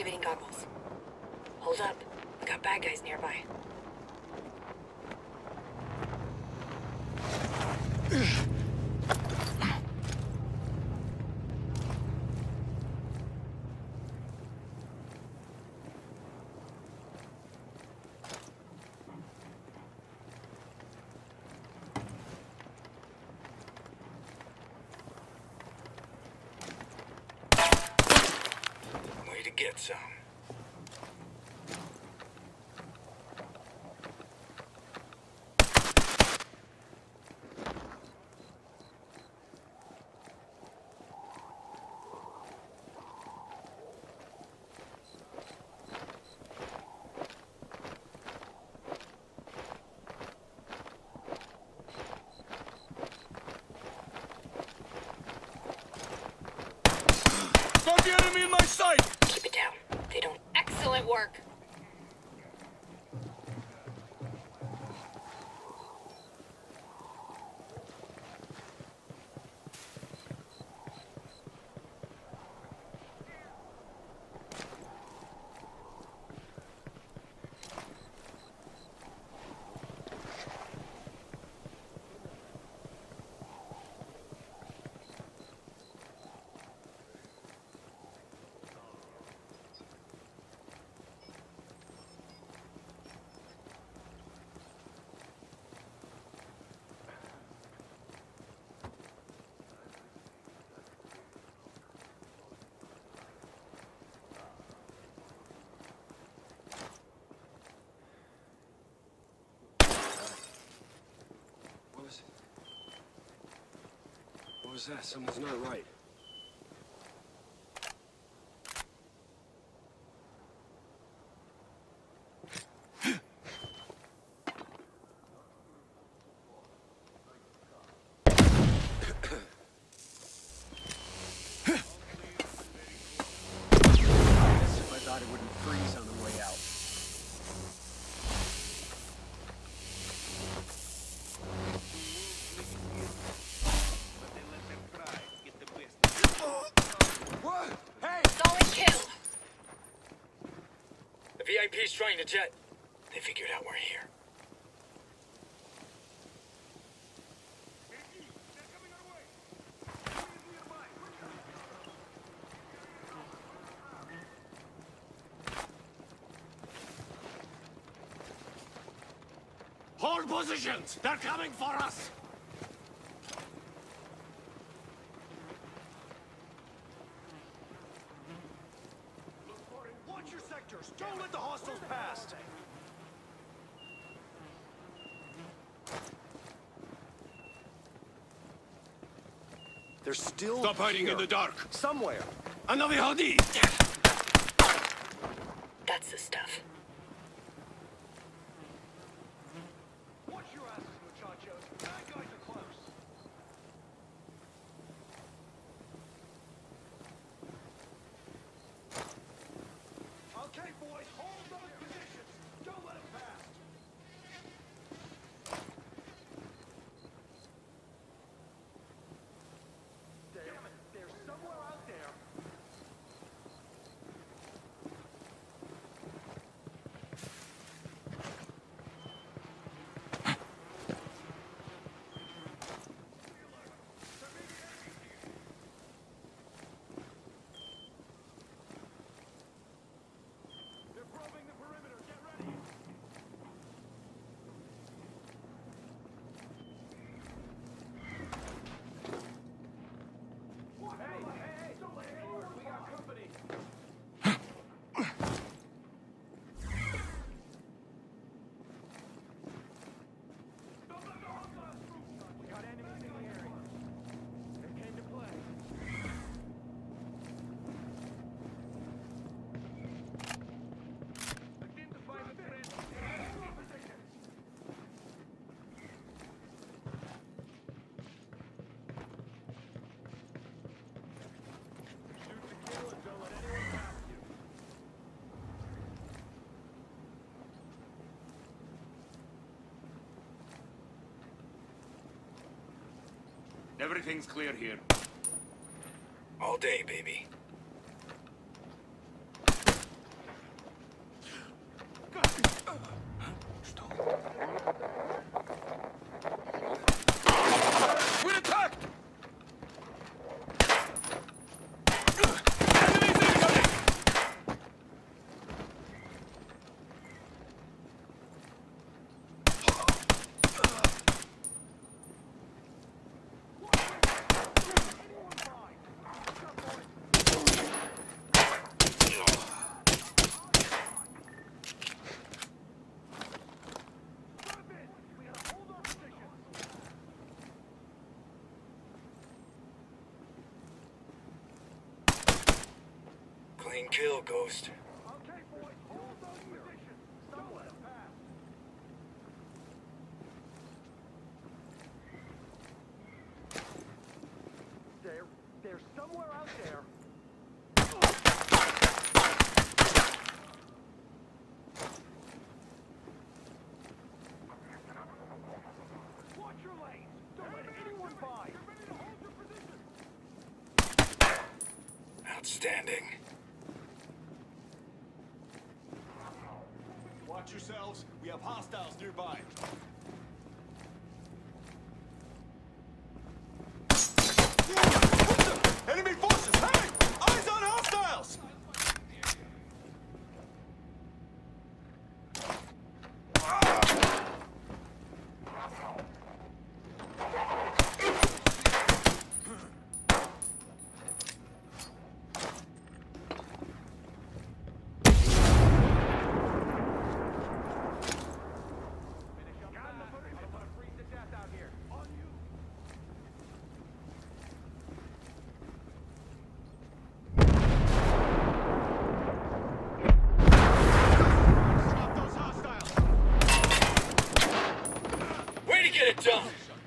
activating goggles. Hold up. We got bad guys nearby. Way to get some. Got the enemy in my sight! Keep it down. They don't... Excellent work. What was that? Something's not right. I thought it wouldn't freeze on the way out. Solid kill. The VIP's trying to jet. They figured out we're here. Hold positions! They're coming for us! Watch your sectors! Don't let the hostiles pass! They're still Stop hiding here. in the dark! Somewhere! Another Hadi! That's the stuff. Watch your asses, muchachos! Bad guys are close! Okay, boys, hold those positions! Don't let it pass! Damn it, they're somewhere out there! They're probing the perimeter. Get ready. Hey, don't let anyone. We got company. Don't let the hostiles through. We got enemies in the area. They came to play. Identify the threat. Hold your positions. Shoot to kill and don't let anyone pass you. Everything's clear here. All day, baby. Clean kill, Ghost. Okay, boys, hold those positions. Somewhere pass. They're somewhere out there. Watch your lanes. Don't let anyone by. Get ready to hold your position. Outstanding. Watch yourselves. We have hostiles nearby. Enemy forces! Hey! Eyes on hostiles! Way to get it done!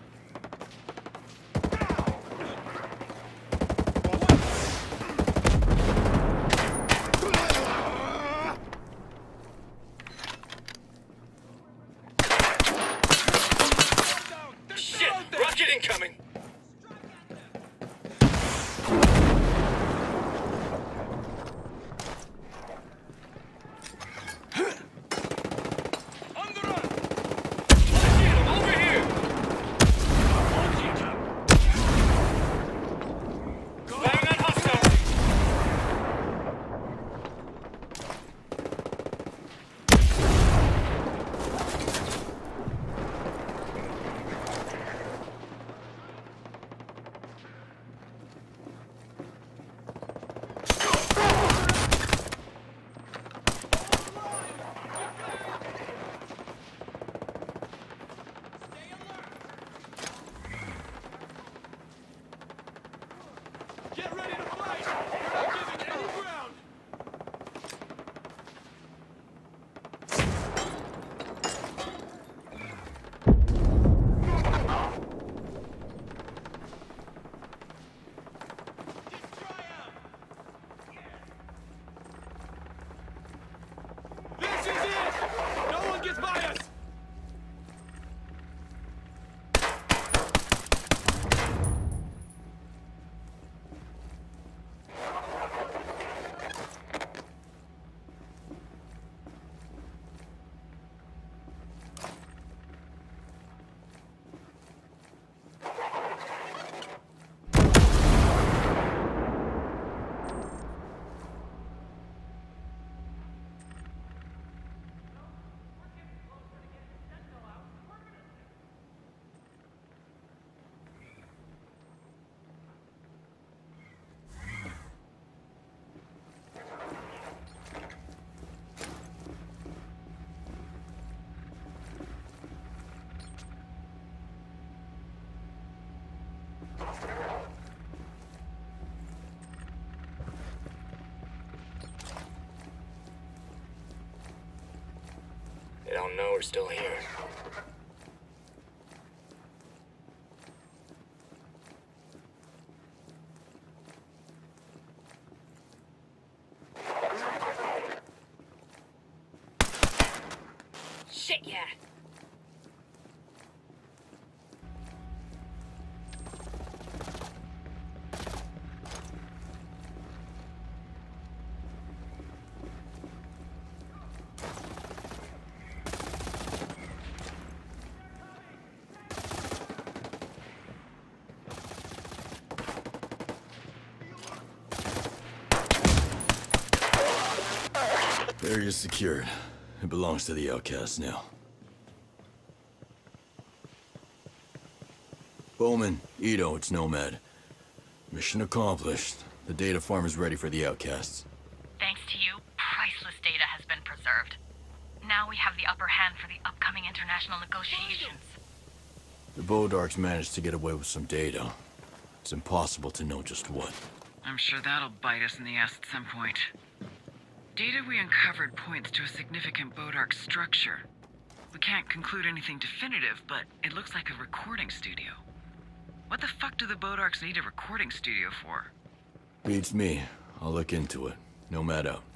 Shit! Rocket incoming! Over here! Firing on hostile! Get ready to fight! We're not giving any ground! This is it! No one gets by us! They don't know we're still here. Shit, yeah. Area's secured. It belongs to the outcasts now. Bowman, Ito, it's Nomad. Mission accomplished. The data farm is ready for the outcasts. Thanks to you, priceless data has been preserved. Now we have the upper hand for the upcoming international negotiations. The Bodarks managed to get away with some data. It's impossible to know just what. I'm sure that'll bite us in the ass at some point. Data we uncovered points to a significant Bodark structure. We can't conclude anything definitive, but it looks like a recording studio. What the fuck do the Bodarks need a recording studio for? Beats me. I'll look into it. Nomad out.